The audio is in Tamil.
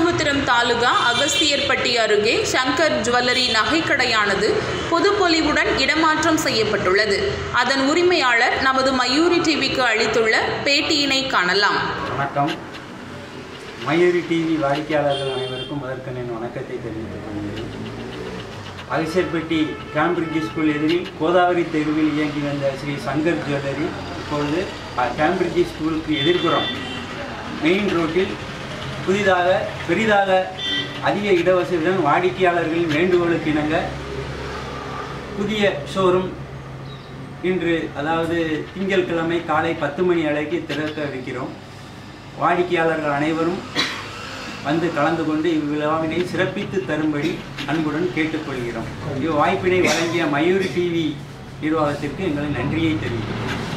வில்லிபுத்திரம் தாலுகா அகஸ்தியர்பட்டி அருகே சங்கர் ஜுவல்லரி நகைக்கடையானது பொதுப்பொலிவுடன் இடமாற்றம் செய்யப்பட்டுள்ளது. அதன் உரிமையாளர் நமது மயூரி டிவிக்கு அளித்துள்ள பேட்டியினை காணலாம். வணக்கம். மயூரி டிவி வாடிக்கையாளர்கள் அனைவருக்கும் முதற்கண் என் வணக்கத்தை தெரிவித்துக் கொள்கிறேன். அகஸ்தியர்பட்டி கேம்பிரிட்ஜ் ஸ்கூல் எதிரில் கோதாவரி தெருவில் இயங்கி வந்த ஸ்ரீ சங்கர் ஜுவல்லரி இப்பொழுது கேம்பிரிட்ஜ் ஸ்கூலுக்கு எதிர்ப்புறம் மெயின் ரோட்டில் பெரிதாக அதிக இடவசதியுடன் வாடிக்கையாளர்களின் வேண்டுகோளுக்கு இணங்க புதிய ஷோரூம் இன்று அதாவது திங்கட்கிழமை காலை 10 மணி அளவுக்கு திறக்க இருக்கிறோம். வாடிக்கையாளர்கள் அனைவரும் வந்து கலந்து கொண்டு இவ்விழாவினை சிறப்பித்து தரும்படி அன்புடன் கேட்டுக்கொள்கிறோம். இவ்வாய்ப்பினை வழங்கிய மயூரி டிவி நிர்வாகத்திற்கு எங்களின் நன்றியை தெரிவிக்கிறோம்.